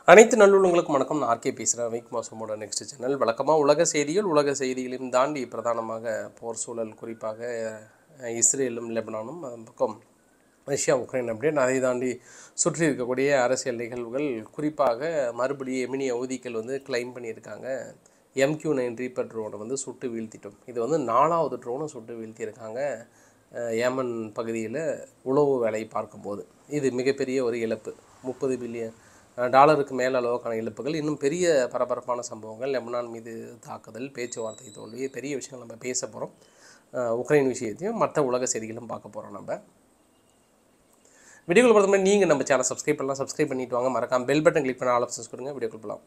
அனைத்து நல்லுள்ளங்களுக்கும் வணக்கம். நான் ஆர்கே பேசுகிறேன். வீக் மாசமோட நெக்ஸ்ட் சேனல் வழக்கமாக உலக செய்திகளையும் தாண்டி பிரதானமாக போர் சூழல், குறிப்பாக இஸ்ரேலும் லெபனானும், அதன் பக்கம் ரஷ்யா உக்ரைன் அப்படின்னு அதை தாண்டி சுற்றி இருக்கக்கூடிய அரசியல் நிகழ்வுகள், குறிப்பாக மறுபடியும் எமினி ஹவுதிகள் கிளைம் பண்ணியிருக்காங்க. MQ-9 ரீப்பர் ட்ரோனை சுட்டு வீழ்த்திட்டோம். இது 4வது ட்ரோனை சுட்டு வீழ்த்தியிருக்காங்க ஏமன் பகுதியில் உளவு வேலை பார்க்கும்போது. இது மிகப்பெரிய ஒரு இழப்பு. $30 பில்லியன் மேல் அளவுக்கான இழப்புகள். இன்னும் பெரிய பரபரப்பான சம்பவங்கள், லெபனான் மீது தாக்குதல், பேச்சுவார்த்தை தோல்வி, பெரிய விஷயங்கள் நம்ம பேச போகிறோம். உக்ரைன் விஷயத்தையும் மற்ற உலக செய்திகளும் பார்க்க போகிறோம். நம்ம வீடியோக்குள்ள பொறுத்த மாதிரி நீங்கள் நம்ம சேனல் சப்ஸ்கிரைப் பண்ணலாம். சப்ஸ்கிரைப் பண்ணிட்டு வாங்க. மறக்காம பெல் பட்டன் கிளிக் பண்ண ஆல் ஆப்ஷன்ஸ் கொடுங்க. வீடியோக்குள்ள போகலாம்.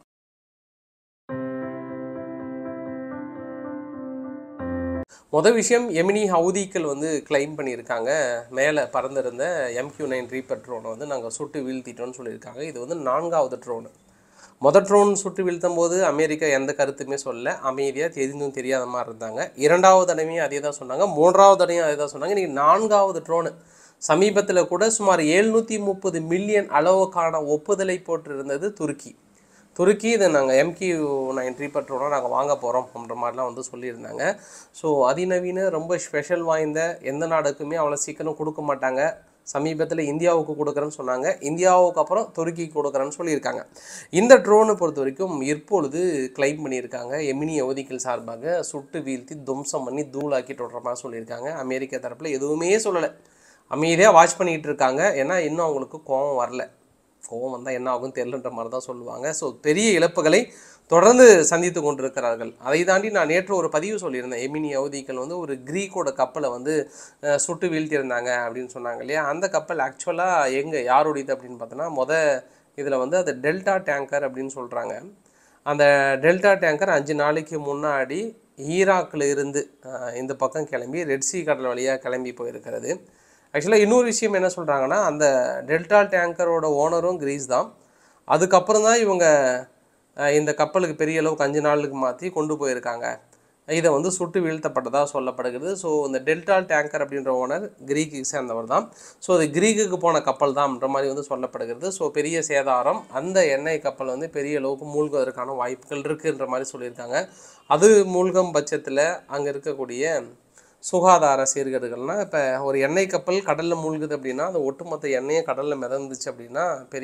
மொதல் விஷயம், எமினி ஹவுதிகள் கிளைம் பண்ணியிருக்காங்க. மேலே பறந்திருந்த MQ-9 ரீப்பர் ட்ரோனை நாங்கள் சுட்டு வீழ்த்திட்டோன்னு சொல்லியிருக்காங்க. இது 4வது ட்ரோனு. மொதல் ட்ரோன் சுட்டு வீழ்த்தும் போது அமெரிக்கா எந்த கருத்துமே சொல்ல, அமைதியாக தெரிந்தும் தெரியாத மாதிரி இருந்தாங்க. 2வது தடவையும் அதே தான் சொன்னாங்க. 3வது தடவையும் அதே தான் சொன்னாங்க. இன்றைக்கி 4வது ட்ரோனு. சமீபத்தில் கூட சுமார் 730 மில்லியன் அளவுக்கான ஒப்புதலை போட்டிருந்தது துருக்கி. இதை நாங்கள் MQ-9 ரீப்பர் ட்ரோனை நாங்கள் வாங்க போகிறோம் அப்படின்ற மாதிரிலாம் சொல்லியிருந்தாங்க. ஸோ அதிநவீன, ரொம்ப ஸ்பெஷல் வாய்ந்த, எந்த நாடுக்குமே அவ்வளோ சீக்கிரம் கொடுக்க மாட்டாங்க. சமீபத்தில் இந்தியாவுக்கு கொடுக்குறேன்னு சொன்னாங்க. இந்தியாவுக்கு அப்புறம் துருக்கிக்கு கொடுக்குறேன்னு சொல்லியிருக்காங்க. இந்த ட்ரோனை பொறுத்த வரைக்கும் இப்பொழுது கிளைம் பண்ணியிருக்காங்க. எமினி ஹவுதிகள் சார்பாக சுட்டு வீழ்த்தி துவம்சம் பண்ணி தூளாக்கிட்டு விடுற மாதிரி சொல்லியிருக்காங்க. அமெரிக்கா தரப்பில் எதுவுமே சொல்லலை, அமைதியாக வாட்ச் பண்ணிக்கிட்டு இருக்காங்க. ஏன்னா இன்னும் அவங்களுக்கு கோபம் வரல. கோவம் வந்தால் என்ன ஆகும் தெரியலன்ற மாதிரி தான் சொல்லுவாங்க. ஸோ பெரிய இழப்புகளை தொடர்ந்து சந்தித்து கொண்டிருக்கிறார்கள். அதை தாண்டி நான் நேற்று ஒரு பதிவு சொல்லியிருந்தேன். எமினி ஹவுதிகள் ஒரு கிரீக்கோட கப்பலை சுட்டு வீழ்த்தியிருந்தாங்க அப்படின்னு சொன்னாங்க இல்லையா. அந்த கப்பல் ஆக்சுவலாக யாருடையது அப்படின்னு பார்த்தோன்னா, இதில் அது டெல்டா டேங்கர் அப்படின்னு சொல்கிறாங்க. அந்த டெல்டா டேங்கர் 5 நாளைக்கு முன்னாடி ஈராக்கில் இருந்து இந்த பக்கம் கிளம்பி ரெட்சி கடல் வழியாக கிளம்பி போயிருக்கிறது. ஆக்சுவலாக இன்னொரு விஷயம் என்ன சொல்கிறாங்கன்னா, அந்த டெல்டா டேங்கரோட ஓனரும் கிரீஸ் தான். அதுக்கப்புறம் தான் இவங்க இந்த கப்பலுக்கு பெரிய அளவுக்கு 5 நாளுக்கு மாற்றி கொண்டு போயிருக்காங்க. இதை சுட்டு வீழ்த்தப்பட்டதாக சொல்லப்படுகிறது. ஸோ இந்த டெல்டா டேங்கர் அப்படின்ற ஓனர் கிரீக்கு சேர்ந்தவர் தான். ஸோ அது கிரீக்குக்கு போன கப்பல் தான்ன்ற மாதிரி சொல்லப்படுகிறது. ஸோ பெரிய சேதாரம். அந்த எண்ணெய் கப்பல் பெரிய அளவுக்கு மூழ்குவதற்கான வாய்ப்புகள் இருக்குன்ற மாதிரி சொல்லியிருக்காங்க. அது மூழ்கும் பட்சத்தில் அங்கே இருக்கக்கூடிய சுகாதார சீர்கேடுகள்னால், இப்போ ஒரு எண்ணெய் கப்பல் கடலில் மூழ்குது அப்படின்னா, அந்த ஒட்டுமொத்த எண்ணெயை கடலில் மிதந்துச்சு அப்படின்னா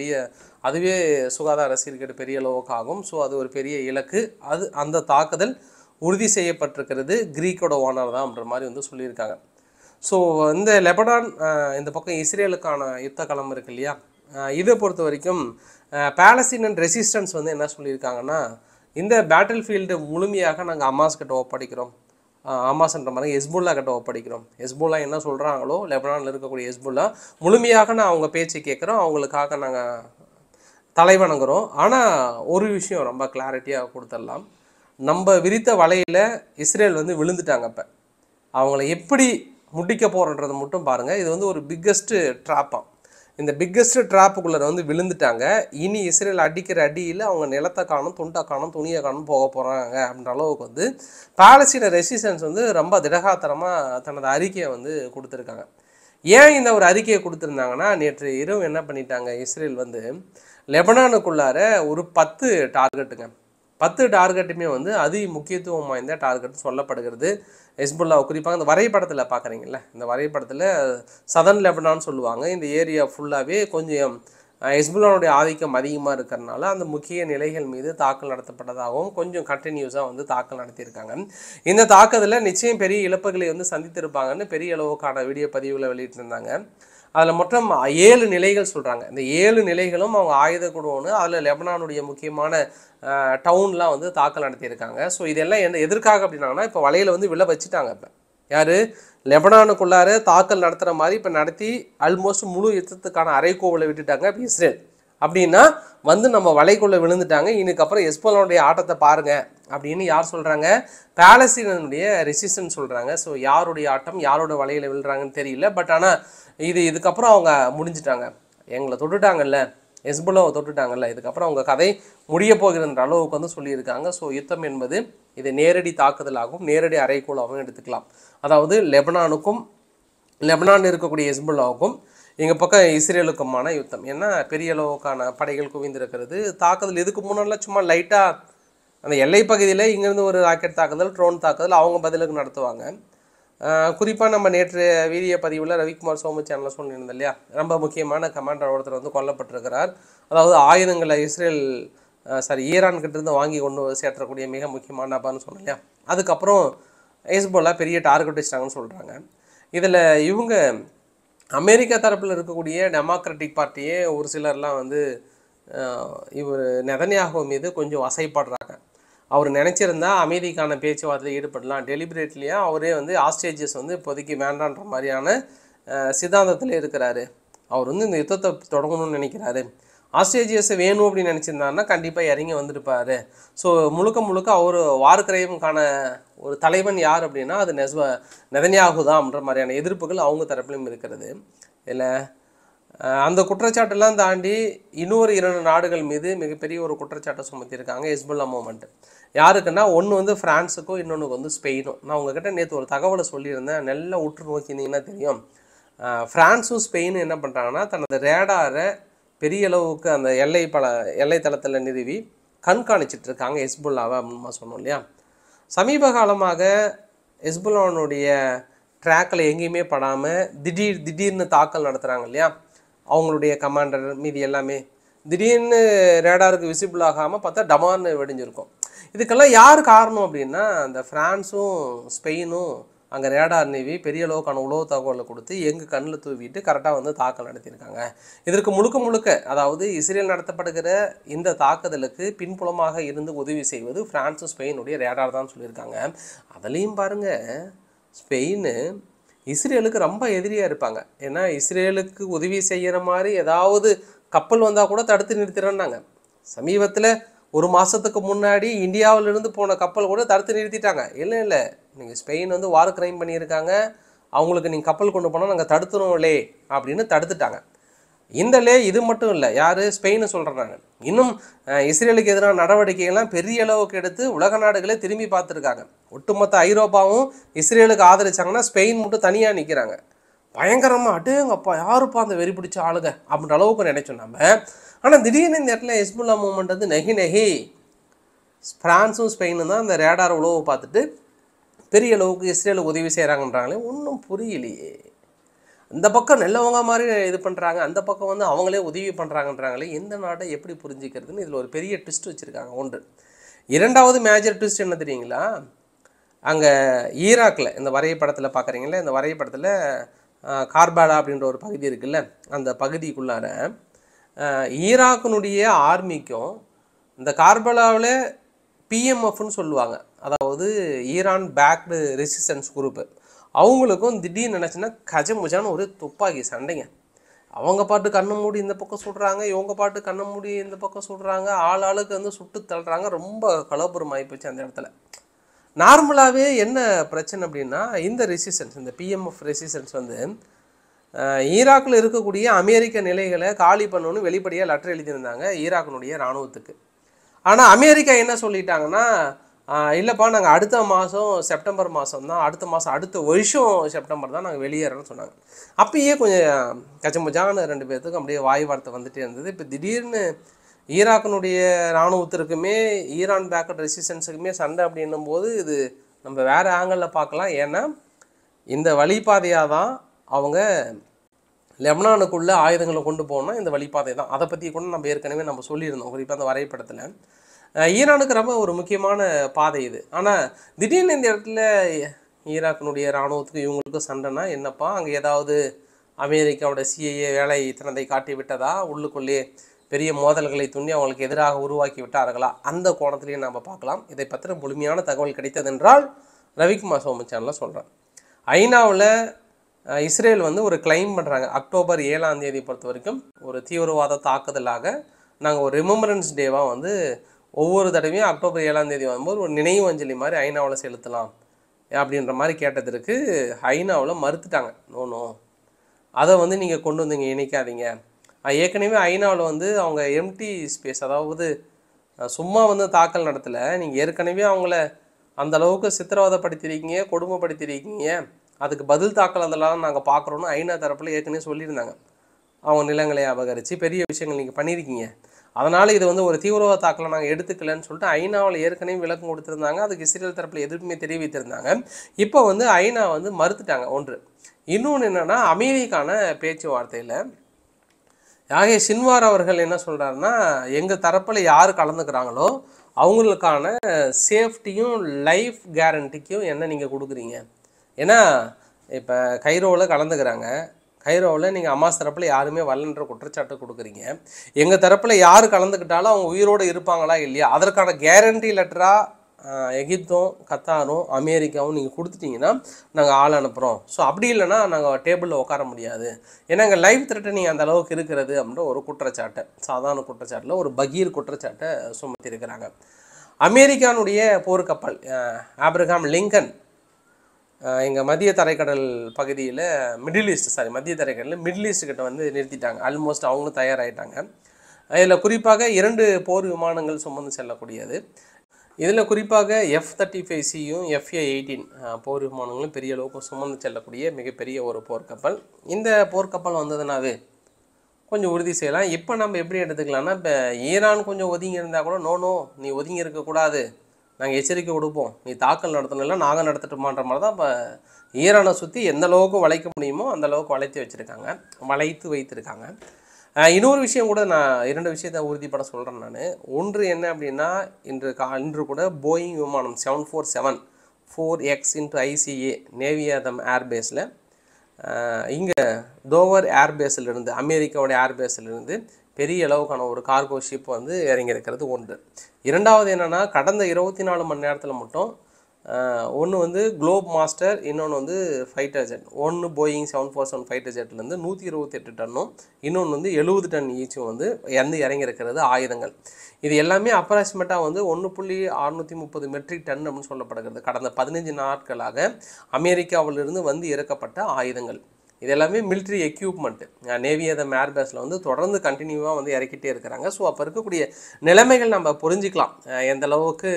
அதுவே சுகாதார சீர்கேடு பெரிய அளவுக்கு ஆகும். ஸோ அது ஒரு பெரிய இலக்கு. அந்த தாக்குதல் உறுதி செய்யப்பட்டிருக்கிறது. கிரீக்கோட ஓனர் தான் அப்படின்ற மாதிரி சொல்லியிருக்காங்க. ஸோ இந்த லெபனான், இந்த பக்கம் இஸ்ரேலுக்கான யுத்த களம் இருக்கு இல்லையா, இதை பொறுத்த வரைக்கும் பாலஸ்தீனன் ரெசிஸ்டன்ஸ் என்ன சொல்லியிருக்காங்கன்னா, இந்த பேட்டில் ஃபீல்டு முழுமையாக நாங்கள் ஹமாஸ் கிட்ட ஒப்படைக்கிறோம். ஹமாஸ்ன்ற மாதிரி ஹெஸ்புல்லா கிட்ட ஒப்படைக்கிறோம். ஹெஸ்புல்லா என்ன சொல்கிறாங்களோ, லெபனானில் இருக்கக்கூடிய ஹெஸ்புல்லா முழுமையாக நான் அவங்க பேச்சு கேட்குறோம், அவங்களுக்காக நாங்கள் தலைவணங்குறோம். ஆனால் ஒரு விஷயம் ரொம்ப கிளாரிட்டியாக கொடுத்துடலாம். நம்ம விரித்த வலையில் இஸ்ரேல் விழுந்துட்டாங்க. இப்போ அவங்கள எப்படி முடிக்க போகிறன்றதை மட்டும் பாருங்கள். இது ஒரு பிக்கஸ்ட்டு ட்ராப்பாக. இந்த பிக்கஸ்ட் ட்ராப்புக்குள்ளே விழுந்துட்டாங்க. இனி இஸ்ரேல் அடிக்கிற அடியில் அவங்க நிலத்தை காணும், துண்டை காணும், துணியை காணும் போக போகிறாங்க அப்படின்ற அளவுக்கு பாலஸ்தீன ரெசிஸ்டன்ஸ் ரொம்ப திடகாத்திரமாக தனது அறிக்கையை கொடுத்துருக்காங்க. ஏன் இந்த ஒரு அறிக்கையை கொடுத்துருந்தாங்கன்னா, நேற்று இரவு என்ன பண்ணிட்டாங்க, இஸ்ரேல் லெபனானுக்குள்ளார ஒரு 10 டார்கெட்டுங்க. 10 டார்கெட்டுமே அதி முக்கியத்துவம் வாய்ந்த டார்கெட் சொல்லப்படுகிறது. ஹெஸ்புல்லா குறிப்பாக இந்த வரைபடத்தில் பார்க்குறீங்கள, இந்த வரைபடத்தில் சதர்ன் லெபனான் சொல்லுவாங்க. இந்த ஏரியா ஃபுல்லாகவே கொஞ்சம் ஹெஸ்புல்லாவுடைய ஆதிக்கம் அதிகமாக இருக்கிறதுனால அந்த முக்கிய நிலைகள் மீது தாக்கல் நடத்தப்பட்டதாகவும் கொஞ்சம் கண்டினியூஸாக தாக்கல் நடத்தியிருக்காங்க. இந்த தாக்குதலில் நிச்சயம் பெரிய இழப்புகளை சந்தித்திருப்பாங்கன்னு பெரிய அளவுக்கான வீடியோ பதிவுகளை வெளியிட்டிருந்தாங்க. அதில் மொத்தம் 7 நிலைகள் சொல்கிறாங்க. இந்த 7 நிலைகளும் அவங்க ஆயுத குழுன்னு அதில் லெபனானுடைய முக்கியமான டவுன்லாம் தாக்கல் நடத்தியிருக்காங்க. ஸோ இதெல்லாம் எதற்காக அப்படின்னாங்கன்னா, இப்போ வலையில் விழ வச்சுட்டாங்க. இப்போ யார், லெபனானுக்குள்ளார தாக்கல் நடத்துகிற மாதிரி இப்போ நடத்தி ஆல்மோஸ்ட் முழு யுத்தத்துக்கான அரைக்கோவலை விட்டுட்டாங்க இப்போ இஸ்ரேல். அப்படின்னா நம்ம வலைக்குள்ளே விழுந்துட்டாங்க, இதுக்கப்புறம் ஹெஸ்புல்லாவுடைய ஆட்டத்தை பாருங்கள் அப்படின்னு யார் சொல்கிறாங்க, பாலஸ்தீனுடைய ரெசிஸ்டன்ஸ் சொல்கிறாங்க. ஸோ யாருடைய ஆட்டம், யாரோட வலையில் விழுறாங்கன்னு தெரியல. பட் ஆனால் இதுக்கப்புறம் அவங்க முடிஞ்சிட்டாங்க, எங்களை தொட்டுட்டாங்கல்ல, ஹெஸ்புல்லாவை தொட்டுட்டாங்கல்ல, இதுக்கப்புறம் அவங்க கதை முடிய போகிறன்ற அளவுக்கு சொல்லியிருக்காங்க. ஸோ யுத்தம் என்பது இது நேரடி தாக்குதலாகவும் நேரடி அரைக்கோளாகவும் எடுத்துக்கலாம். அதாவது லெபனானுக்கும், லெபனான் இருக்கக்கூடிய ஹெஸ்புல்லாவுக்கும், எங்கள் பக்கம் இஸ்ரேலுக்குமான யுத்தம். ஏன்னா பெரிய அளவுக்கான படைகள் குவிந்திருக்கிறது. தாக்குதல் இதுக்கு முன்னாடிலாம் சும்மா லைட்டாக அந்த எல்லை பகுதியில் இங்கேருந்து ஒரு ராக்கெட் தாக்குதல், ட்ரோன் தாக்குதல் அவங்க பதிலுக்கு நடத்துவாங்க. குறிப்பாக நம்ம நேற்று வீடியோ பதிவில் ரவிக்குமார் சோமு சேனலில் சொல்லியிருந்தோம் இல்லையா, ரொம்ப முக்கியமான கமாண்டர் ஒருத்தர் வந்து கொல்லப்பட்டிருக்கிறார். அதாவது ஆயுதங்களை ஈரான் கிட்டேருந்து வாங்கி கொண்டு சேர்த்தக்கூடிய மிக முக்கியமான நபர்னு சொன்னோம் இல்லையா. அதுக்கப்புறம் ஹெஸ்போலா பெரிய டார்கெட் வச்சிட்டாங்கன்னு சொல்கிறாங்க. இதில் இவங்க அமெரிக்கா தரப்பில் இருக்கக்கூடிய டெமோக்ராட்டிக் பார்ட்டியே ஒரு சிலர்லாம் வந்து இவர் நெதன்யாகு மீது கொஞ்சம் வசைப்படுறாங்க. அவர் நினச்சிருந்தா அமைதிக்கான பேச்சுவார்த்தையில் ஈடுபடலாம், டெலிபரேட்லியாக அவரே வந்து ஆஸ்ட்ரேஜஸ் வந்து இப்போதைக்கு வேண்டான்ற மாதிரியான சித்தாந்தத்தில் இருக்கிறாரு. அவர் வந்து இந்த யுத்தத்தை தொடங்கணும்னு நினைக்கிறாரு. ஆஸ்ட்ரேஜியஸை வேணும் அப்படின்னு நினச்சிருந்தாருன்னா கண்டிப்பாக இறங்கி வந்திருப்பார். ஸோ முழுக்க அவர் வார் கிரைமுக்கான ஒரு தலைவன் யார் அப்படின்னா அது நெதன்யாகு தான்ன்ற மாதிரியான எதிர்ப்புகள் அவங்க தரப்பிலும் இருக்கிறது. இல்லை அந்த குற்றச்சாட்டெல்லாம் தாண்டி இன்னொரு 2 நாடுகள் மீது மிகப்பெரிய ஒரு குற்றச்சாட்டை சுமத்தியிருக்காங்க ஹெஸ்புல்லா மூமெண்ட். யாருக்குன்னா ஒன்று வந்து ஃப்ரான்ஸுக்கும், இன்னொன்றுக்கு வந்து ஸ்பெயினும். நான் உங்ககிட்ட நேற்று ஒரு தகவலை சொல்லியிருந்தேன், நல்லா உற்று நோக்கினீங்கன்னா தெரியும். ஃப்ரான்ஸும் ஸ்பெயினும் என்ன பண்ணுறாங்கன்னா தனது ரேடாரை பெரிய அளவுக்கு அந்த எல்லை தளத்தில் நிறுவி கண்காணிச்சிட்டு இருக்காங்க ஹெஸ்புல்லாவை அப்படின்னு சொன்னோம் இல்லையா. சமீப காலமாக ஹெஸ்புல்லாவுடைய ட்ராக்கில் எங்கேயுமே படாமல் திடீர்னு தாக்கல் நடத்துகிறாங்க இல்லையா. அவங்களுடைய கமாண்டர் மீதி எல்லாமே திடீர்னு ரேடாருக்கு விசிபிள் ஆகாமல் பார்த்தா டமார்னு வெடிஞ்சிருக்கும். இதுக்கெல்லாம் யார் காரணம் அப்படின்னா அந்த ஃப்ரான்ஸும் ஸ்பெயினும் அங்கே ரேடார் நிறுவி பெரிய அளவுக்கான உளவு தகவலை கொடுத்து எங்கள் கண்ணில் தூவிட்டு கரெக்டாக வந்து தாக்கல் நடத்தியிருக்காங்க. இதற்கு முழுக்க அதாவது இஸ்ரேல் நடத்தப்படுகிற இந்த தாக்குதலுக்கு பின்புலமாக இருந்து உதவி செய்வது ஃப்ரான்ஸும் ஸ்பெயினுடைய ரேடார் தான் சொல்லியிருக்காங்க. அதுலேயும் பாருங்கள், ஸ்பெயின் இஸ்ரேலுக்கு ரொம்ப எதிரியாக இருப்பாங்க. ஏன்னா இஸ்ரேலுக்கு உதவி செய்கிற மாதிரி ஏதாவது கப்பல் வந்தால் கூட தடுத்து நிறுத்திடுறாங்க. சமீபத்தில் ஒரு மாதத்துக்கு முன்னாடி இந்தியாவிலிருந்து போன கப்பல் கூட தடுத்து நிறுத்திட்டாங்க. இல்லை நீங்கள் ஸ்பெயின் வந்து வார் கிரைம் பண்ணியிருக்காங்க, அவங்களுக்கு நீங்கள் கப்பல் கொண்டு போனால் நாங்கள் தடுத்துருவோம்லே அப்படின்னு தடுத்துட்டாங்க. இது மட்டும் இல்லை, யார் ஸ்பெயின்னு சொல்கிறாங்க. இன்னும் இஸ்ரேலுக்கு எதிரான நடவடிக்கைகள்லாம் பெரிய அளவுக்கு எடுத்து உலக நாடுகளே திரும்பி பார்த்துருக்காங்க. ஒட்டுமொத்த ஐரோப்பாவும் இஸ்ரேலுக்கு ஆதரிச்சாங்கன்னா ஸ்பெயின் மட்டும் தனியாக நிற்கிறாங்க. பயங்கரமாக அடேங்கப்பா யாருப்பா அந்த வெறி பிடிச்ச ஆளுங்க அப்படின்ற அளவுக்கு நினைச்சோம் நம்ம. ஆனால் திடீர்னு இந்த இடத்துல ஹெஸ்புல்லா மூமெண்ட் வந்து நெகி ஃப்ரான்ஸும் ஸ்பெயினும் தான் அந்த ரேடார் உளவு பார்த்துட்டு பெரிய அளவுக்கு இஸ்ரேலுக்கு உதவி செய்கிறாங்கன்றாங்களே, ஒன்றும் புரியலையே. இந்த பக்கம் நல்லவங்க மாதிரி இது பண்ணுறாங்க, அந்த பக்கம் வந்து அவங்களே உதவி பண்ணுறாங்கன்றாங்களே, எந்த நாட்டை எப்படி புரிஞ்சிக்கிறதுன்னு இதில் ஒரு பெரிய ட்விஸ்ட் வச்சுருக்காங்க. ஒன்று. இரண்டாவது மேஜர் ட்விஸ்ட் என்ன தெரியுங்களா, அங்கே ஈராக்கில் இந்த வரைபடத்தில் பார்க்குறீங்களா, இந்த வரைபடத்தில் கார்பாலா அப்படின்ற ஒரு பகுதி இருக்குல்ல, அந்த பகுதிக்குள்ளார ஈராக்கினுடைய ஆர்மிக்கும் இந்த கார்பாலாவில் பிஎம்எஃப்னு சொல்லுவாங்க, அதாவது ஈரான் பேக்டு ரெசிஸ்டன்ஸ் குரூப்பு, அவங்களுக்கும் திடீர்னு நினச்சின்னா கஜமுஜான ஒரு துப்பாக்கி சண்டைங்க. அவங்க பாட்டு கண்ணை மூடி இந்த பக்கம் சுடுறாங்க, இவங்க பாட்டு கண்ணை மூடி இந்த பக்கம் சுடுறாங்க, ஆளுக்கு வந்து சுட்டு தள்ளுறாங்க. ரொம்ப கலப்புரம் ஆகிப்போச்சு அந்த இடத்துல. நார்மலாகவே என்ன பிரச்சனை அப்படின்னா இந்த ரெசிஸ்டன்ஸ், இந்த பிஎம்எஃப் ரெசிஸ்டன்ஸ் வந்து ஈராக்கில் இருக்கக்கூடிய அமெரிக்க நிலைகளை காலி பண்ணணும்னு வெளிப்படையாக லெட்டர் எழுதியிருந்தாங்க ஈராக்கினுடைய இராணுவத்துக்கு. ஆனால் அமெரிக்கா என்ன சொல்லிட்டாங்கன்னா, இல்லைப்பா நாங்கள் அடுத்த மாதம் செப்டம்பர் மாதம் தான், அடுத்த வருஷம் செப்டம்பர் தான் நாங்கள் வெளியேறோன்னு சொன்னாங்க. அப்பயே கொஞ்சம் கச்சமுஜான 2 பேர்த்துக்கும் அப்படியே வாய் வார்த்தை வந்துட்டே இருந்தது. இப்போ திடீர்னு ஈராக்கினுடைய இராணுவத்திற்குமே ஈரான் பேக்கட் ரெசிஸ்டன்ஸுக்குமே சண்டை அப்படின்னும் போது இது நம்ம வேறு ஆங்கிளில் பார்க்கலாம். ஏன்னா இந்த வழிபாதையாக தான் அவங்க லெபனானுக்குள்ளே ஆயுதங்களை கொண்டு போகணும், இந்த வழிபாதை தான். அதை பற்றி கூட நம்ம ஏற்கனவே சொல்லியிருந்தோம், குறிப்பாக அந்த வரைபடத்தில். ஈரானுக்கு ரொம்ப ஒரு முக்கியமான பாதை இது. ஆனால் திடீர்னு இந்த இடத்துல ஈராக்கினுடைய இராணுவத்துக்கு இவங்களுக்கும் சண்டைனா என்னப்பா, அங்கே ஏதாவது அமெரிக்காவோட சிஐஏ வேலை திறனை காட்டி விட்டதா, உள்ளுக்குள்ளே பெரிய மோதல்களை துண்டி அவங்களுக்கு எதிராக உருவாக்கி விட்டார்களா, அந்த கோணத்திலையும் நம்ம பார்க்கலாம். இதை பற்றின முழுமையான தகவல் கிடைத்ததென்றால் ரவிக்குமார் சோமு சேனலில் சொல்கிறேன். ஐநாவில் இஸ்ரேல் வந்து ஒரு கிளைம் பண்ணுறாங்க, அக்டோபர் 7ஆம் தேதி பொறுத்த வரைக்கும் ஒரு தீவிரவாத தாக்குதலாக நாங்கள் ஒரு ரிமெம்பரன்ஸ் டேவாக வந்து ஒவ்வொரு தடவையும் அக்டோபர் 7ஆம் தேதி வரும்போது ஒரு நினைவு அஞ்சலி மாதிரி ஐநாவில் செலுத்தலாம் அப்படின்ற மாதிரி கேட்டதற்கு ஐநாவில் மறுத்துட்டாங்க. நோ, அதை வந்து நீங்கள் கொண்டு வந்து இங்கே இணைக்காதீங்க. ஏற்கனவே ஐநாவில் வந்து அவங்க எம்டி ஸ்பேஸ், அதாவது சும்மா வந்து தாக்கல் நடத்தலை, நீங்கள் ஏற்கனவே அவங்கள அந்தளவுக்கு சித்திரவதைப்படுத்திருக்கீங்க, கொடுமைப்படுத்திருக்கீங்க, அதுக்கு பதில் தாக்கல் அதெல்லாம் நாங்கள் பார்க்குறோன்னு ஐநா தரப்பில் ஏற்கனவே சொல்லியிருந்தாங்க. அவங்க நிலங்களை அபகரித்து பெரிய விஷயங்கள் நீங்கள் பண்ணியிருக்கீங்க. அதனால் இது வந்து ஒரு தீவிரவாத தாக்கலை நாங்கள் எடுத்துக்கலன்னு சொல்லிட்டு ஐநாவில் ஏற்கனவே விளக்கம் கொடுத்துருந்தாங்க. அதுக்கு இஸ்ரேல் தரப்பில் எதிர்ப்புமே தெரிவித்திருந்தாங்க. இப்போ வந்து ஐநா வந்து மறுத்துட்டாங்க. ஒன்று. இன்னொன்று என்னென்னா, அமெரிக்கான பேச்சுவார்த்தையில் யாகே சின்வார் அவர்கள் என்ன சொல்கிறாருன்னா, எங்கள் தரப்பில் யார் கலந்துக்கிறாங்களோ அவங்களுக்கான சேஃப்டியும் லைஃப் கேரண்டிக்கும் என்ன நீங்கள் கொடுக்குறீங்க? ஏன்னா இப்போ கைரோவில் கலந்துக்கிறாங்க. கைரோவில் நீங்கள் ஹமாஸ் தரப்பில் யாருமே வரலன்ற குற்றச்சாட்டு கொடுக்குறீங்க. எங்கள் தரப்பில் யார் கலந்துக்கிட்டாலும் அவங்க உயிரோடு இருப்பாங்களா இல்லையா, அதற்கான கேரண்டி லெட்டராக எகிப்தும் கத்தாரும் அமெரிக்காவும் நீங்கள் கொடுத்துட்டீங்கன்னா நாங்கள் ஆள் அனுப்புகிறோம். ஸோ அப்படி இல்லைன்னா நாங்கள் டேபிளில் உட்கார முடியாது. ஏன்னா எங்கள் லைஃப் த்ரெட்டனிங் அந்த அளவுக்கு இருக்கிறது அப்படின்ற ஒரு குற்றச்சாட்டை, சாதாரண குற்றச்சாட்டில் ஒரு பகீர் குற்றச்சாட்டை சுமத்தியிருக்கிறாங்க. அமெரிக்கானுடைய போர்க்கப்பல் ஆப்ரஹாம் லிங்கன் எங்கள் மத்திய தரைக்கடல் பகுதியில் மத்திய தரைக்கடலில் மிடில் ஈஸ்ட் கிட்ட வந்து நிறுத்திட்டாங்க. ஆல்மோஸ்ட் அவங்களும் தயாராகிட்டாங்க. இதில் குறிப்பாக 2 போர் விமானங்கள் சுமந்து செல்லக்கூடியது. இதில் குறிப்பாக F-35Cயும் FA-18 போர் விமானங்களும் பெரிய அளவுக்கு சுமந்து செல்லக்கூடிய மிகப்பெரிய ஒரு போர்க்கப்பல். இந்த போர்க்கப்பல் வந்ததுனாவே கொஞ்சம் உறுதி செய்யலாம். இப்போ நம்ம எப்படி எடுத்துக்கலாம்னா, இப்போ ஈரான் கொஞ்சம் ஒதுங்கி இருந்தால் கூட நோ நீ ஒதுங்கி இருக்கக்கூடாது, நாங்கள் எச்சரிக்கை கொடுப்போம், நீ தாக்கல் நடத்தணும்ல நாங்கள் நடத்தட்டுமான்ற மாதிரி தான் இப்போ ஈரானை சுற்றி எந்த அளவுக்கு வளைக்க முடியுமோ அந்த அளவுக்கு வளைத்து வைத்திருக்காங்க. இன்னொரு விஷயம் கூட நான் 2 விஷயத்தை உறுதிப்பட சொல்கிறேன் நான். ஒன்று என்ன அப்படின்னா, இன்று கூட போயிங் விமானம் 747 4X/ICA நேவியாதம் ஏர்பேஸில் இங்கே டோவர் ஏர்பேஸிலிருந்து அமெரிக்காவுடைய ஏர்பேஸிலிருந்து பெரிய அளவுக்கான ஒரு கார்கோ ஷிப் வந்து இறங்கியிருக்கிறது ஒன்று. இரண்டாவது என்னென்னா, கடந்த 24 மணி நேரத்தில் மட்டும் ஒன்று வந்து குளோப் மாஸ்டர், இன்னொன்று வந்து ஃபைட்டர் ஜெட். ஒன்று போயிங் 747 ஃபைட்டர் ஜெட்லேருந்து 128 டன்னும், இன்னொன்று வந்து 70 டன் ஈச்சும் வந்து இறங்கியிருக்கிறது ஆயுதங்கள். இது எல்லாமே அப்ராக்சிமேட்டாக வந்து 1.630 மெட்ரிக் டன் அப்படின்னு சொல்லப்படுகிறது. கடந்த 15 நாட்களாக அமெரிக்காவிலிருந்து வந்து இறக்கப்பட்ட ஆயுதங்கள். இது எல்லாமே மிலிட்ரி எக்யூப்மெண்ட்டு. நேவியாதம் ஏர்பேஸில் வந்து தொடர்ந்து கண்டினியூவாக வந்து இறக்கிட்டே இருக்கிறாங்க. ஸோ அப்போ இருக்கக்கூடிய நிலைமைகள் நம்ம புரிஞ்சிக்கலாம், எந்த அளவுக்கு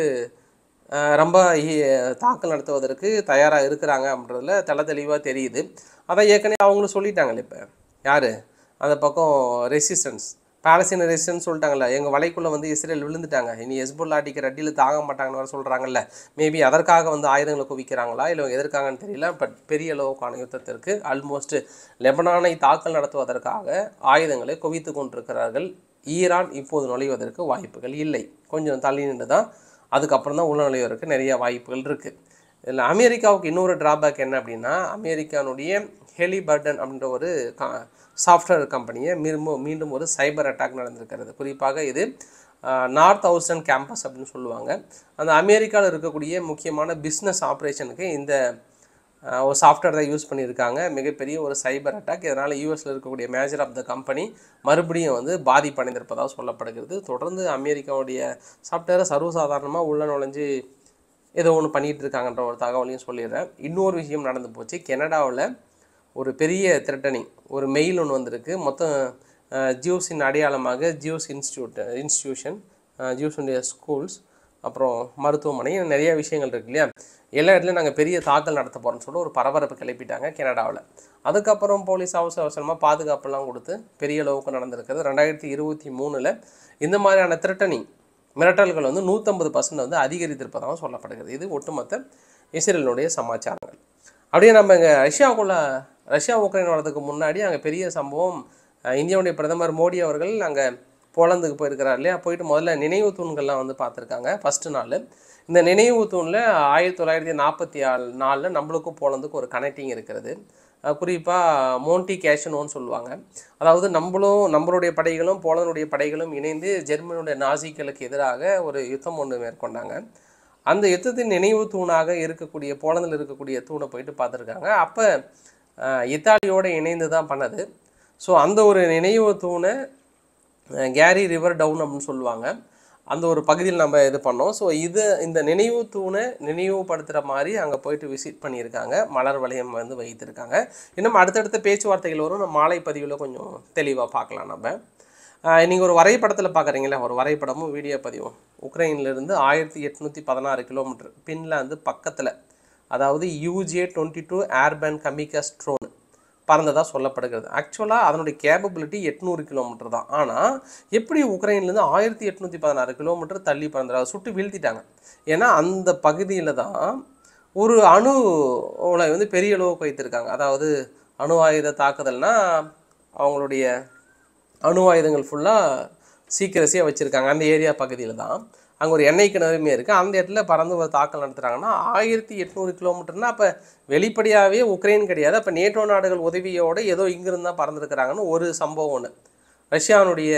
ரொம்ப தாக்கல் நடத்துவதற்கு தயாராக இருக்கிறாங்க அப்படின்றதுல தெளிவாக தெரியுது. அதான் ஏற்கனவே அவங்களும் சொல்லிட்டாங்கல்ல. இப்போ யார் அந்த பக்கம் ரெசிஸ்டன்ஸ், பாலஸ்தீன ரெசிஸ்டன்ஸ் சொல்லிட்டாங்கல்ல, எங்கள் வலைக்குள்ளே வந்து இஸ்ரேல் விழுந்துட்டாங்க, இனி ஹெஸ்புல்லா அடிக்கிற அடியில் தாங்க மாட்டாங்கன்னு வர சொல்கிறாங்கல்ல. மேபி அதற்காக வந்து ஆயுதங்களை குவிக்கிறாங்களா இல்லை எதற்காகன்னு தெரியல. பட் பெரிய அளவுக்கான யுத்தத்திற்கு ஆல்மோஸ்ட் லெபனானை தாக்கல் நடத்துவதற்காக ஆயுதங்களை குவித்து கொண்டிருக்கிறார்கள். ஈரான் இப்போது நுழைவதற்கு வாய்ப்புகள் இல்லை. கொஞ்சம் தள்ளி நின்று தான் அதுக்கப்புறம் தான் உள்ள நுழைவதற்கு நிறைய வாய்ப்புகள் இருக்குது. இதில் அமெரிக்காவுக்கு இன்னொரு டிராபேக் என்ன அப்படின்னா, அமெரிக்கானுடைய ஹெலிபர்டன் அப்படின்ற ஒரு சாஃப்ட்வேர் கம்பெனியை மீண்டும் ஒரு சைபர் அட்டாக் நடந்திருக்கிறது. குறிப்பாக இது நார்த் ஹவுஸ்டன் கேம்பஸ் அப்படின்னு சொல்லுவாங்க. அந்த அமெரிக்காவில் இருக்கக்கூடிய முக்கியமான பிஸ்னஸ் ஆப்ரேஷனுக்கு இந்த ஒரு சாஃப்ட்வேர் தான் யூஸ் பண்ணியிருக்காங்க. மிகப்பெரிய ஒரு சைபர் அட்டாக். இதனால் யூஎஸில் இருக்கக்கூடிய மேஜர் ஆஃப் த கம்பெனி மறுபடியும் வந்து பாதிப்படைந்திருப்பதாக சொல்லப்படுகிறது. தொடர்ந்து அமெரிக்காவுடைய சாஃப்ட்வேரை சர்வசாதாரணமாக உள்ள நுழைஞ்சு ஏதோ ஒன்று பண்ணிகிட்டு இருக்காங்கன்ற ஒரு தகவலையும் சொல்லிடுறேன். இன்னொரு விஷயம் நடந்து போச்சு. கனடாவில் ஒரு பெரிய த்ரெட்டனிங், ஒரு மெயில் ஒன்று வந்திருக்கு. மொத்தம் ஜூஸின் அடையாளமாக ஜூஸ் இன்ஸ்டியூஷன், ஜூஸுடைய ஸ்கூல்ஸ், அப்புறம் மருத்துவமனை, நிறைய விஷயங்கள் இருக்கு இல்லையா, எல்லா இடத்துலையும் நாங்கள் பெரிய தாக்கல் நடத்த போகிறோம்னு சொல்லிட்டு ஒரு பரபரப்பு கிளப்பிட்டாங்க கனடாவில். அதுக்கப்புறம் போலீஸ் அவசரமாக பாதுகாப்பெல்லாம் கொடுத்து பெரிய அளவுக்கு நடந்திருக்கிறது. 2023 இந்த மாதிரியான த்ரெட்டனிங் மிரட்டல்கள் வந்து 150% வந்து அதிகரித்திருப்பதாக சொல்லப்படுகிறது. இது ஒட்டுமொத்த இஸ்ரேலுடைய சமாச்சாரங்கள். அப்படியே நம்ம இங்கே ரஷ்யா உக்ரைன் வரதுக்கு முன்னாடி அங்கே பெரிய சம்பவம். இந்தியாவுடைய பிரதமர் மோடி அவர்கள் அங்கே போலந்துக்கு போயிருக்கிறார் இல்லையா, போயிட்டு முதல்ல நினைவு தூண்கள்லாம் வந்து பார்த்துருக்காங்க. ஃபஸ்ட்டு நாள் இந்த நினைவு தூணில் 1944 நம்மளுக்கும் போலந்துக்கும் ஒரு கனெக்டிங் இருக்கிறது. குறிப்பாக மோன்டி கேஷனோன்னு சொல்லுவாங்க. அதாவது நம்மளுடைய படைகளும் போலந்துடைய படைகளும் இணைந்து ஜெர்மனியுடைய நாசிகளுக்கு எதிராக ஒரு யுத்தம் ஒன்று மேற்கொண்டாங்க. அந்த யுத்தத்தின் நினைவு தூணாக இருக்கக்கூடிய போலந்தில் இருக்கக்கூடிய தூணை போயிட்டு பார்த்துருக்காங்க. அப்போ இத்தாலியோடு இணைந்து தான் பண்ணது. ஸோ அந்த ஒரு நினைவு தூணை கேரி ரிவர் டவுன் அப்படின்னு சொல்லுவாங்க. அந்த ஒரு பகுதியில் நம்ம இது பண்ணோம். ஸோ இந்த நினைவு தூணை நினைவுபடுத்துகிற மாதிரி அங்கே போயிட்டு விசிட் பண்ணியிருக்காங்க. மலர் வளையம் வந்து வைத்திருக்காங்க. இன்னும் அடுத்தடுத்த பேச்சுவார்த்தைகள் வரும். நம்ம மாலை பதிவில் கொஞ்சம் தெளிவாக பார்க்கலாம். நம்ம நீங்கள் ஒரு வரைபடத்தில் பார்க்குறீங்களா, ஒரு வரைபடமும் வீடியோ பதிவும் உக்ரைன்லேருந்து 1816 கிலோமீட்டர் பின்லாந்து பக்கத்தில், அதாவது UJ-22 ஏர்பேன் கமிகாஸ் ட்ரோன் பறந்ததாக சொல்லப்படுகிறது. ஆக்சுவலாக அதனுடைய கேப்பபிலிட்டி 800 கிலோமீட்டர் தான். ஆனால் எப்படி உக்ரைன்லேருந்து 1816 கிலோமீட்டர் தள்ளி பறந்துடுறாங்க, சுட்டு வீழ்த்திட்டாங்க. ஏன்னா அந்த பகுதியில் தான் ஒரு அணு உலை வந்து பெரிய அளவுக்கு வைத்திருக்காங்க. அதாவது அணு ஆயுத தாக்குதல்னா அவங்களுடைய அணு ஆயுதங்கள் ஃபுல்லாக சீக்கிரசியாக வச்சுருக்காங்க. அந்த ஏரியா பகுதியில் தான் அங்கே ஒரு எண்ணெய் கிணறுமே இருக்குது. அந்த இடத்துல பறந்து ஒரு தாக்கல் நடத்துகிறாங்கன்னா 1800 கிலோமீட்டர்னால் அப்போ வெளிப்படையாகவே உக்ரைன் கிடையாது. அப்போ நேட்டோ நாடுகள் உதவியோடு ஏதோ இங்கிருந்து தான் பறந்துருக்கிறாங்கன்னு ஒரு சம்பவம் ஒன்று. ரஷ்யாவுடைய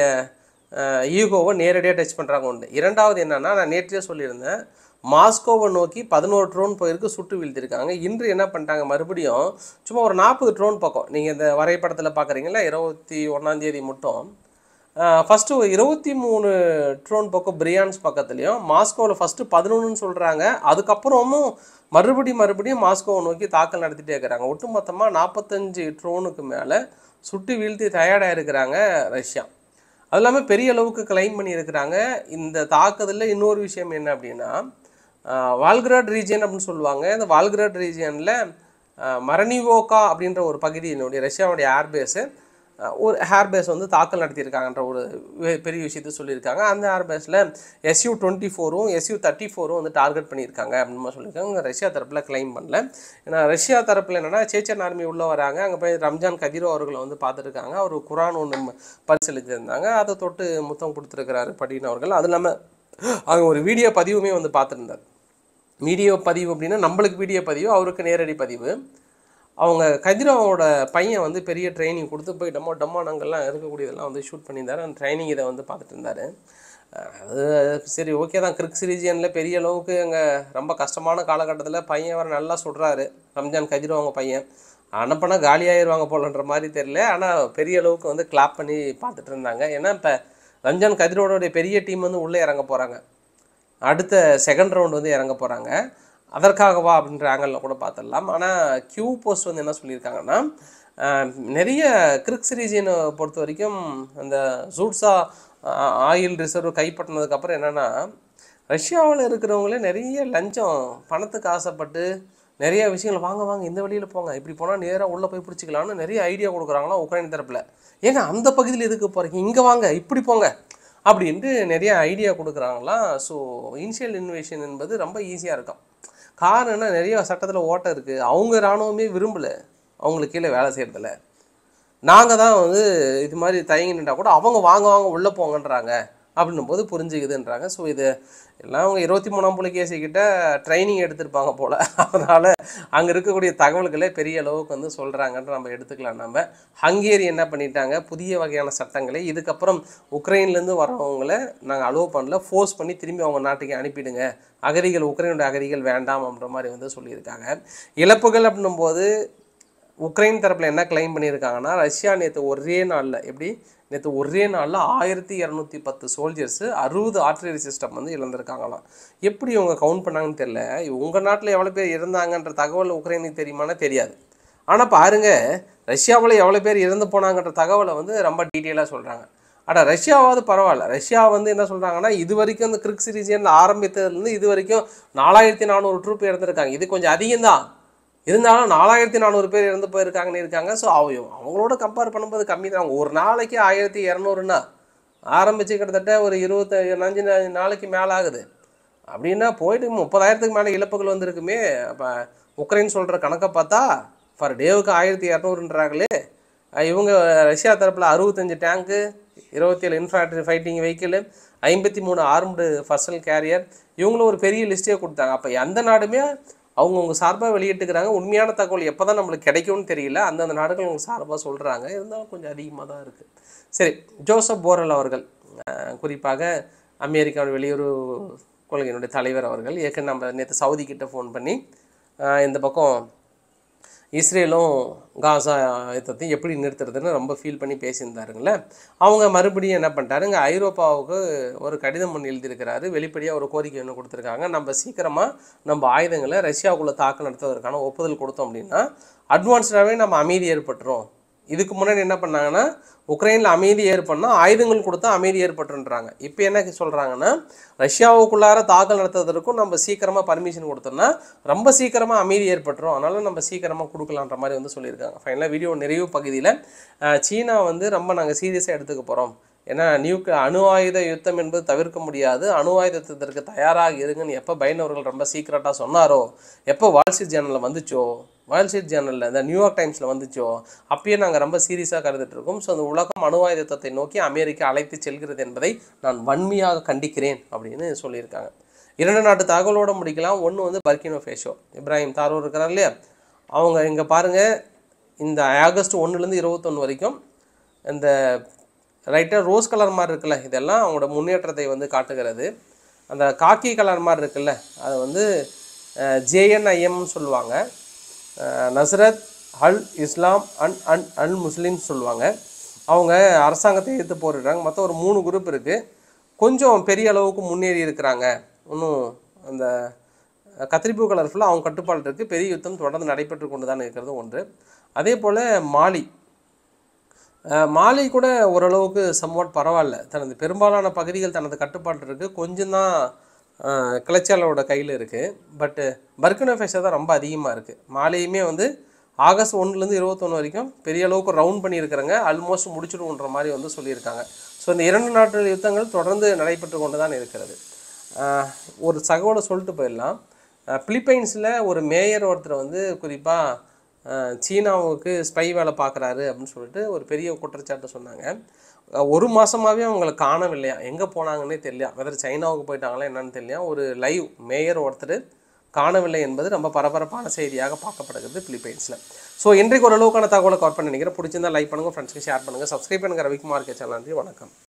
ஈகோவை நேரடியாக டச் பண்ணுறாங்க ஒன்று. இரண்டாவது என்னென்னா, நான் நேற்றே சொல்லியிருந்தேன், மாஸ்கோவை நோக்கி 11 ட்ரோன் போயிருக்கு, சுட்டு வீழ்த்திருக்காங்க. இன்று என்ன பண்ணிட்டாங்க, மறுபடியும் சும்மா ஒரு 40 ட்ரோன் பக்கம் நீங்கள் இந்த வரைபடத்தில் பார்க்குறீங்களா, 21ஆம் தேதி மட்டும் ஃபஸ்ட்டு 23 ட்ரோன் பக்கம் பிரியான்ஸ் பக்கத்துலேயும், மாஸ்கோவில் ஃபஸ்ட்டு 11ன்னு சொல்கிறாங்க. அதுக்கப்புறமும் மறுபடியும் மாஸ்கோவை நோக்கி தாக்கல் நடத்திட்டே இருக்கிறாங்க. ஒட்டுமொத்தமாக 45 ட்ரோனுக்கு மேலே சுட்டு வீழ்த்தி தயாராக இருக்கிறாங்க ரஷ்யா. அது இல்லாமல் பெரிய அளவுக்கு கிளைம் பண்ணியிருக்கிறாங்க. இந்த தாக்குதலில் இன்னொரு விஷயம் என்ன அப்படின்னா, வால்கிராட் ரீஜியன் அப்படின்னு சொல்லுவாங்க. இந்த வால்கிராட் ரீஜியனில் மரனிவோக்கா அப்படின்ற ஒரு பகுதியினுடைய ரஷ்யாவுடைய ஏர்பேஸு ஒரு ஏர்பேஸ் வந்து தாக்கல் நடத்தியிருக்காங்கன்ற ஒரு பெரிய விஷயத்த சொல்லியிருக்காங்க. அந்த ஏர்பேஸில் Su-24ம் Su-34ம் வந்து டார்கெட் பண்ணியிருக்காங்க அப்படின்னு சொல்லியிருக்காங்க. ரஷ்யா தரப்பில் கிளைம் பண்ணல. ஏன்னா ரஷ்யா தரப்பில் என்னென்னா, சேச்சன் ஆர்மி உள்ளே வராங்க, அங்கே போய் ரம்ஜான் கதிரோ அவர்களை வந்து பார்த்துருக்காங்க. அவர் குரான் ஒன்று பரிசீலித்திருந்தாங்க, அதை தொட்டு முத்தம் கொடுத்துருக்கிறாரு படின் அவர்கள். அது இல்லாமல் அவங்க ஒரு வீடியோ பதிவுமே வந்து பார்த்துருந்தார். வீடியோ பதிவு அப்படின்னா நம்மளுக்கு வீடியோ பதிவு, அவருக்கு நேரடி பதிவு. அவங்க கதிரோவோட பையன் வந்து பெரிய ட்ரைனிங் கொடுத்து போய் டம்மானங்கள்லாம் இருக்கக்கூடியதெல்லாம் வந்து ஷூட் பண்ணியிருந்தார். அந்த ட்ரைனிங் இதை வந்து பார்த்துட்டு இருந்தார். அது சரி, ஓகே தான். கிரிக்ஸ் ரீஜியனில் பெரிய அளவுக்கு அங்கே ரொம்ப கஷ்டமான காலகட்டத்தில் பையன் வர நல்லா சுடுறாரு. ரம்ஜான் கதிரோ அவங்க பையன் அனுப்பினா காலியாகிடுவாங்க போலன்ற மாதிரி தெரியல. ஆனால் பெரிய அளவுக்கு வந்து கிளாப் பண்ணி பார்த்துட்டு இருந்தாங்க. ஏன்னா இப்போ ரம்ஜான் கதிரோடைய பெரிய டீம் வந்து உள்ளே இறங்க போகிறாங்க. அடுத்த செகண்ட் ரவுண்டு வந்து இறங்க போகிறாங்க. அதற்காகவா அப்படின்ற ஆங்கிளில் கூட பார்த்துடலாம். ஆனால் கியூ போஸ்ட் வந்து என்ன சொல்லியிருக்காங்கன்னா, நிறைய கிரிக்ஸ் ரீஜியனை பொறுத்த வரைக்கும் அந்த ஜூட்ஸா ஆயில் ரிசர்வ் கைப்பற்றினதுக்கப்புறம் என்னென்னா, ரஷ்யாவில் இருக்கிறவங்களே நிறைய லஞ்சம் பணத்துக்கு ஆசைப்பட்டு நிறைய விஷயங்கள் வாங்க இந்த வழியில் போங்க, இப்படி போனால் நேராக உள்ளே போய் பிடிச்சிக்கலான்னு நிறைய ஐடியா கொடுக்குறாங்களாம் உக்ரைன் தரப்பில். ஏங்க அந்த பகுதியில் எதுக்கு போகிறீங்க, இங்கே வாங்க, இப்படி போங்க அப்படின்ட்டு நிறைய ஐடியா கொடுக்குறாங்களாம். ஸோ இனிஷியல் இன்வேஷன் என்பது ரொம்ப ஈஸியாக இருக்கும். காரணம் என்ன, நிறைய சட்டத்தில் ஓட்டம் இருக்குது. அவங்க இராணுவமே விரும்பலை அவங்களுக்கு கீழே வேலை செய்கிறதில்ல. நாங்கள் தான் வந்து இது மாதிரி தயங்கி நின்றா கூட அவங்க வாங்க உள்ளே போங்கன்றாங்க அப்படின்னும் போது புரிஞ்சுக்குதுன்றாங்க. ஸோ இது எல்லாம் அவங்க 23ஆம் புலிகேசிக்கிட்ட ட்ரைனிங் எடுத்திருப்பாங்க போல். அதனால் அங்கே இருக்கக்கூடிய தகவல்களே பெரிய அளவுக்கு வந்து சொல்கிறாங்கன்ற நம்ம எடுத்துக்கலாம். நம்ம ஹங்கேரி என்ன பண்ணிட்டாங்க, புதிய வகையான சட்டங்களை இதுக்கப்புறம் உக்ரைன்லேருந்து வரவங்களை நாங்கள் அலோவ் பண்ணல, ஃபோர்ஸ் பண்ணி திரும்பி அவங்க நாட்டுக்கு அனுப்பிடுங்க, அகதிகள் உக்ரைனுடைய அகதிகள் வேண்டாம் அப்படின்ற மாதிரி வந்து சொல்லியிருக்காங்க. இழப்புகள் அப்படின்னும் போது உக்ரைன் தரப்பில் என்ன கிளைம் பண்ணியிருக்காங்கன்னா, ரஷ்யா நேற்று ஒரே நாளில் 1210 சோல்ஜர்ஸு 60 ஆர்ட்லரி சிஸ்டம் வந்து இழந்திருக்காங்களாம். எப்படி இவங்க கவுண்ட் பண்ணாங்கன்னு தெரியல. உங்கள் நாட்டில் எவ்வளோ பேர் இருந்தாங்கன்ற தகவல் உக்ரைனுக்கு தெரியுமானா தெரியாது. ஆனால் பாருங்கள், ரஷ்யாவில் எவ்வளோ பேர் இறந்து போனாங்கன்ற தகவலை வந்து ரொம்ப டீட்டெயிலாக சொல்கிறாங்க. ஆனால் ரஷ்யாவாவது பரவாயில்ல. ரஷ்யா வந்து என்ன சொல்கிறாங்கன்னா, இது வரைக்கும் இந்த கிரிக்ஸ் ரீஜியனில் ஆரம்பித்ததுலேருந்து இது வரைக்கும் 4400 ட்ரூப் இறந்துருக்காங்க. இது கொஞ்சம் அதிகம்தான், இருந்தாலும் 4400 பேர் இறந்து போயிருக்காங்கன்னு இருக்காங்க. ஸோ அவங்களோட கம்பேர் பண்ணும்போது கம்மி தான். ஒரு நாளைக்கு 1200ன்னா ஆரம்பித்து கிட்டத்தட்ட ஒரு 25 நாளைக்கு மேலே ஆகுது. அப்படின்னா போயிட்டு 30,000க்கு மேலே இழப்புகள் வந்திருக்குமே. அப்போ உக்ரைன் சொல்கிற கணக்கை பார்த்தா பர் டேவுக்கு 1200ன்றாங்களே. இவங்க ரஷ்யா தரப்பில் 65 tank, 27 infantry fighting vehicle, 53 armed personnel carrier, இவங்களும் ஒரு பெரிய லிஸ்ட்டே கொடுத்தாங்க. அப்போ எந்த நாடுமே அவங்கவுங்க சார்பாக வெளியிட்டுக்கிறாங்க. உண்மையான தகவல் எப்போ தான் நம்மளுக்கு கிடைக்கும்னு தெரியல. அந்தந்த நாடுகள் அவங்க சார்பாக சொல்கிறாங்க. இருந்தாலும் கொஞ்சம் அதிகமாக தான் இருக்குது. சரி, ஜோசப் போரல் அவர்கள், குறிப்பாக அமெரிக்காவின் வெளியுறவு கொள்கையினுடைய தலைவர் அவர்கள், ஏற்கனவே நம்ம நேற்று சவுதி கிட்ட ஃபோன் பண்ணி இந்த பக்கம் இஸ்ரேலும் காசா யுத்தத்தையும் எப்படி நிறுத்துறதுன்னு ரொம்ப ஃபீல் பண்ணி பேசியிருந்தாருங்களே. அவங்க மறுபடியும் என்ன பண்ணிட்டாருங்க, ஐரோப்பாவுக்கு ஒரு கடிதம் ஒன்று எழுதியிருக்கிறாரு. வெளிப்படையாக ஒரு கோரிக்கை ஒன்று கொடுத்துருக்காங்க. நம்ம சீக்கிரமாக நம்ம ஆயுதங்களை ரஷ்யாவுக்குள்ளே தாக்கல் நடத்துவதற்கான ஒப்புதல் கொடுத்தோம் அப்படின்னா அட்வான்ஸ்டாகவே நம்ம அமைதி ஏற்பட்டுரும் இதுக்கு முன்னாடி என்ன பண்ணாங்கன்னா உக்ரைனில் அமைதி ஏற்படனா ஆயுதங்கள் கொடுத்தா அமைதி ஏற்பட்டுன்றாங்க. இப்போ என்ன சொல்கிறாங்கன்னா ரஷ்யாவுக்குள்ளார தாக்கல் நடத்துவதற்கும் நம்ம சீக்கிரமாக பர்மிஷன் கொடுத்தோம்னா ரொம்ப சீக்கிரமாக அமைதி ஏற்பட்டுரும், அதனால் நம்ம சீக்கிரமாக கொடுக்கலான்ற மாதிரி வந்து சொல்லியிருக்காங்க. ஃபைனலாக வீடியோ நிறைவு பகுதியில் சீனா வந்து ரொம்ப நாங்கள் சீரியஸாக எடுத்துக்க போகிறோம், ஏன்னா அணு ஆயுத யுத்தம் என்பது தவிர்க்க முடியாது, அணு ஆயுதத்திற்கு தயாராக இருங்கன்னு எப்போ பைடன் அவர்கள் ரொம்ப சீக்கிரட்டாக சொன்னாரோ, எப்போ வால் ஸ்ட்ரீட் ஜேர்னலில் வந்துச்சோ, வால் ஸ்ட்ரீட் ஜேர்னலில் இந்த நியூயார்க் டைம்ஸில் வந்துச்சோ, அப்பயே நாங்கள் ரொம்ப சீரியஸாக கருதுட்டு இருக்கோம். ஸோ அந்த உலகம் அணு ஆயுத யுத்தத்தை நோக்கி அமெரிக்கா அழைத்து செல்கிறது என்பதை நான் வன்மையாக கண்டிக்கிறேன் அப்படின்னு சொல்லியிருக்காங்க. 2 நாட்டு தகவலோடு முடிக்கலாம். ஒன்று வந்து பர்கினோ ஃபேசோ, இப்ராஹிம் தாரூர் இருக்கிறார் இல்லையா, அவங்க இங்கே பாருங்கள், இந்த ஆகஸ்ட் 1லேருந்து 21 வரைக்கும் இந்த ரைட்டாக ரோஸ் கலர் மாதிரி இருக்குல்ல, இதெல்லாம் அவங்களோட முன்னேற்றத்தை வந்து காட்டுகிறது. அந்த காக்கி கலர் மாதிரி இருக்குல்ல, அதை வந்து ஜேஎன்ஐஎம்னு சொல்லுவாங்க, நஸ்ரத் அல் இஸ்லாம் அல் முஸ்லீம்ஸ் சொல்லுவாங்க. அவங்க அரசாங்கத்தை எதிர்த்து போரிடுறாங்க. மொத்தம் ஒரு 3 குரூப் இருக்குது. கொஞ்சம் பெரிய அளவுக்கு முன்னேறி இருக்கிறாங்க. இன்னும் அந்த கத்திரிப்பூ கலர் ஃபுல்லாக அவங்க கட்டுப்பாடு இருக்குது. பெரிய யுத்தம் தொடர்ந்து நடைபெற்று கொண்டு தான் இருக்கிறது ஒன்று. அதே போல் மாலி கூட ஓரளவுக்கு சம்வாட் பரவாயில்ல, தனது பெரும்பாலான பகுதிகள் தனது கட்டுப்பாடு இருக்குது, கொஞ்சம் தான் கிளர்ச்சியாளரோட கையில் இருக்குது. பட்டு பர்கினோ ஃபேசோ தான் ரொம்ப அதிகமாக இருக்குது. மாலியுமே வந்து ஆகஸ்ட் 1லேருந்து 21 வரைக்கும் பெரிய அளவுக்கு ரவுண்ட் பண்ணியிருக்கிறாங்க, ஆல்மோஸ்ட் முடிச்சிடுன்ற மாதிரி வந்து சொல்லியிருக்காங்க. ஸோ இந்த 2 நாட்டு யுத்தங்கள் தொடர்ந்து நடைபெற்று கொண்டு தான் இருக்கிறது. ஒரு தகவலை சொல்லிட்டு போயிடலாம். பிலிப்பைன்ஸில் ஒரு மேயர் ஒருத்தர் வந்து குறிப்பாக சீனாவுக்கு ஸ்பை வேலை பார்க்குறாரு அப்படின்னு சொல்லிட்டு ஒரு பெரிய குற்றச்சாட்டு சொன்னாங்க. 1 மாதமாகவே அவங்களை காணவில்லையா, எங்கே போனாங்கன்னே தெரியலையா, வெதர் சைனாவுக்கு போயிட்டாங்களா என்னன்னு தெரியலையா. ஒரு லைவ் மேயர் ஒருத்தர் காணவில்லை என்பது ரொம்ப பரபரப்பான செய்தியாக பார்க்கப்படுகிறது பிலிப்பைன்ஸில். ஸோ இன்றைக்கு ஓரளவுக்கான தகவலை கவர் பண்ணி நினைக்கிறேன். பிடிச்சிருந்தா லைக் பண்ணுங்கள், ஃப்ரெண்ட்ஸ்க்கு ஷேர் பண்ணுங்கள், சப்ஸ்கிரைப் பண்ணுங்கள். ரவிக்குமார் சேனல். நன்றி, வணக்கம்.